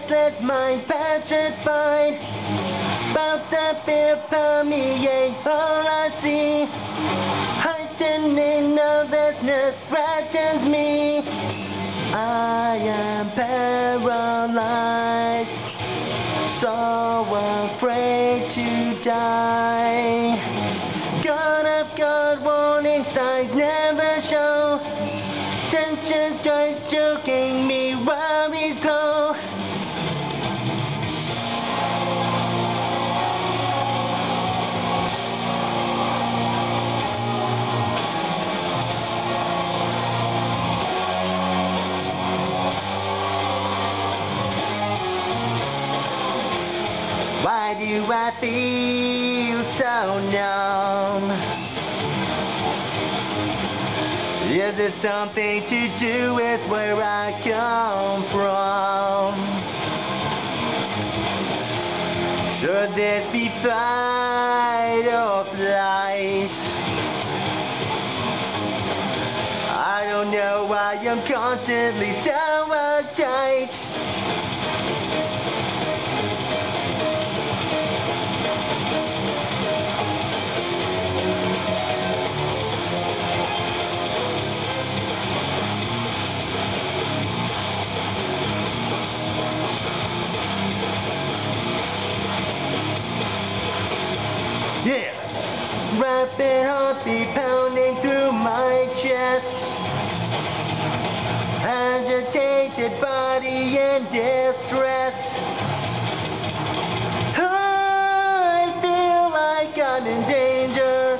let my petrified, about the fear permeates all I see. Heightening nervousness frightens me. I am paralyzed, so afraid to die. God, I've got warning signs never show. Tension strikes, choking me, worries go. Why do I feel so numb? Is it something to do with where I come from? Should this be fight or flight? I don't know why I'm constantly so uptight. Yeah! Rapid heartbeat pounding through my chest. Agitated body in distress. I feel like I'm in danger.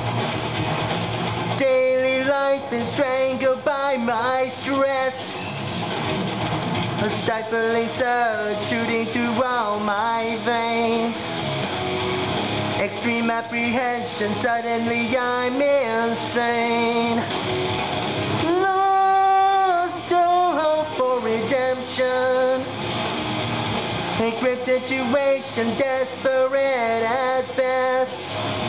Daily life is strangled by my stress. A stifling surge shooting through all my veins. Extreme apprehension, suddenly I'm insane. Lost all hope for redemption. A grim situation, desperate at best.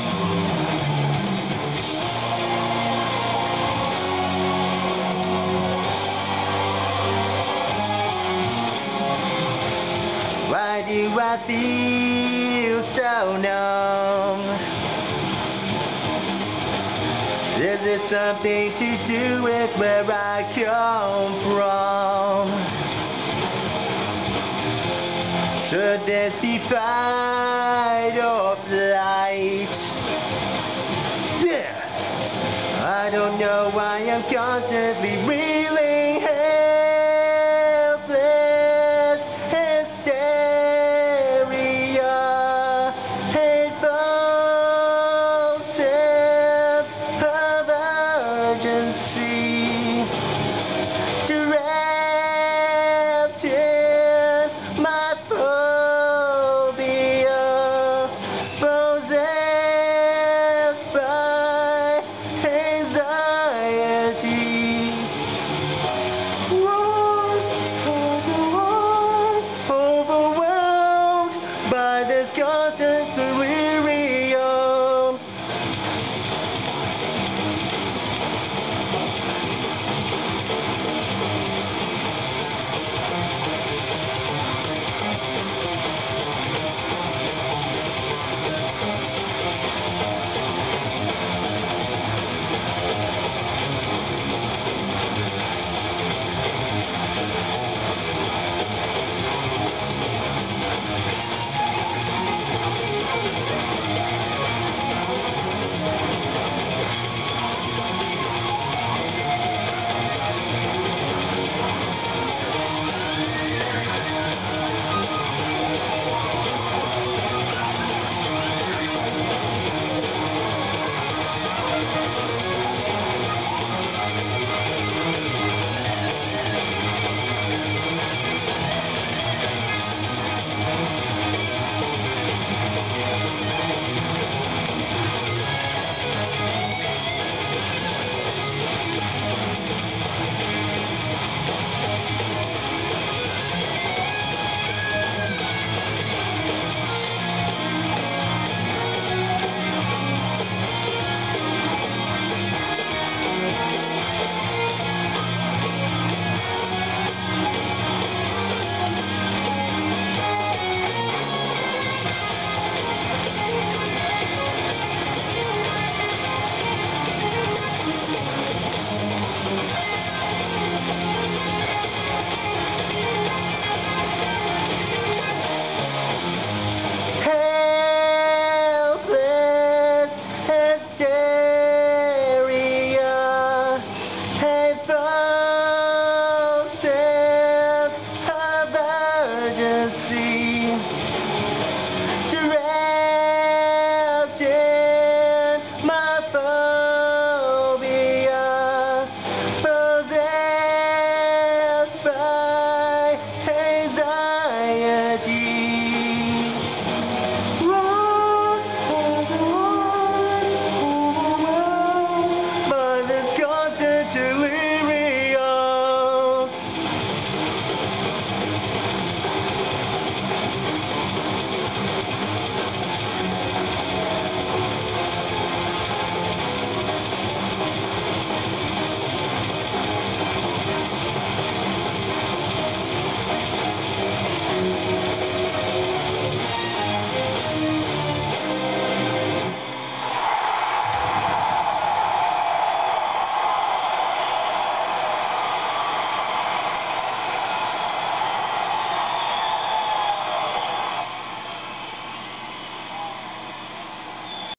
Why do I feel so numb? Is it something to do with where I come from? Should this be fight or flight? Yeah. I don't know why I'm constantly